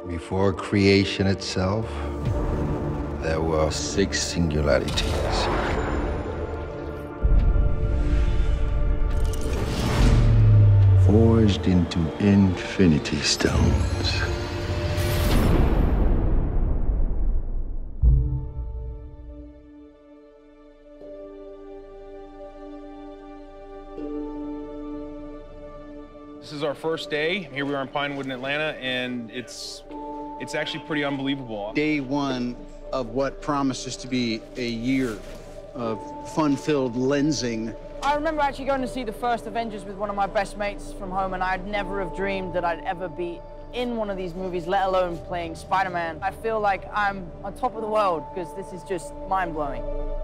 Before creation itself, there were 6 singularities. Forged into infinity stones. This is our first day. Here we are in Pinewood in Atlanta, and it's actually pretty unbelievable. Day one of what promises to be a year of fun-filled lensing. I remember actually going to see the first Avengers with one of my best mates from home, and I'd never have dreamed that I'd ever be in one of these movies, let alone playing Spider-Man. I feel like I'm on top of the world, because this is just mind-blowing.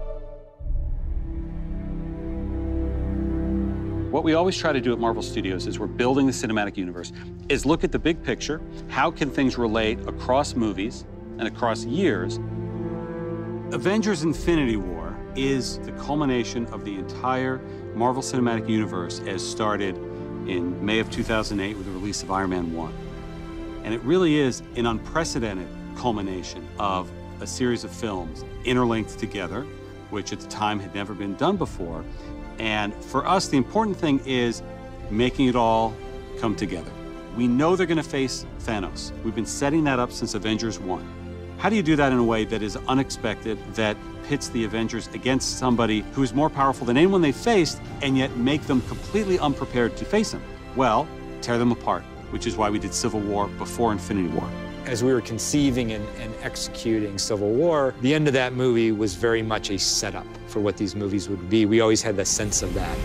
What we always try to do at Marvel Studios is we're building the cinematic universe, is look at the big picture, how can things relate across movies and across years. Avengers Infinity War is the culmination of the entire Marvel Cinematic Universe as started in May of 2008 with the release of Iron Man 1. And it really is an unprecedented culmination of a series of films interlinked together, which at the time had never been done before. And for us, the important thing is making it all come together. We know they're going to face Thanos. We've been setting that up since Avengers 1. How do you do that in a way that is unexpected, that pits the Avengers against somebody who is more powerful than anyone they faced, and yet make them completely unprepared to face him? Well, tear them apart, which is why we did Civil War before Infinity War. As we were conceiving and executing Civil War, the end of that movie was very much a setup for what these movies would be. We always had the sense of that.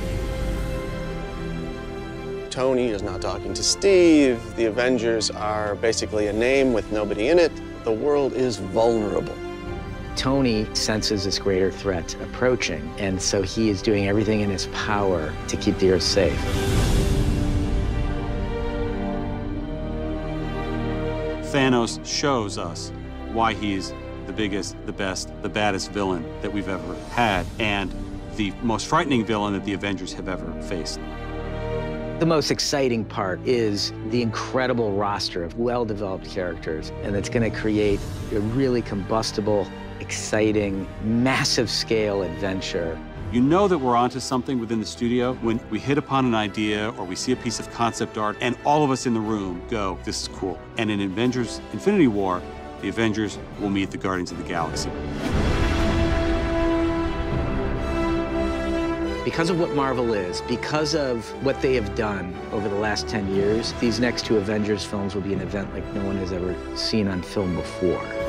Tony is not talking to Steve. The Avengers are basically a name with nobody in it. The world is vulnerable. Tony senses this greater threat approaching, and so he is doing everything in his power to keep the Earth safe. Thanos shows us why he's the biggest, the best, the baddest villain that we've ever had, and the most frightening villain that the Avengers have ever faced. The most exciting part is the incredible roster of well-developed characters, and it's going to create a really combustible, exciting, massive-scale adventure. You know that we're onto something within the studio when we hit upon an idea or we see a piece of concept art and all of us in the room go, this is cool. And in Avengers Infinity War, the Avengers will meet the Guardians of the Galaxy. Because of what Marvel is, because of what they have done over the last 10 years, these next 2 Avengers films will be an event like no one has ever seen on film before.